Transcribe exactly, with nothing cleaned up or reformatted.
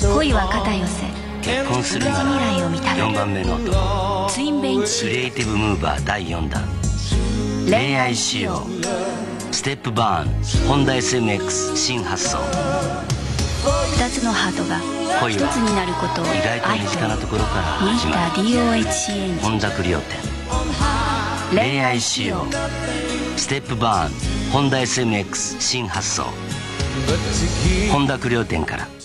恋は肩寄せ結婚するな未来を見たらいよんばんめの男。 ツインベンクチリエイティブムーバーだいよんだん、恋愛仕様ステップバーンホンダ エスエムエックス 新発想。 二つのハートが一つになることを意外と身近なところから始まる。 ミスター ディーオーエイチシー エンジン本田クリオ店恋愛仕様ステップバーンホンダ エスエムエックス 新発想。本田クリオ店から。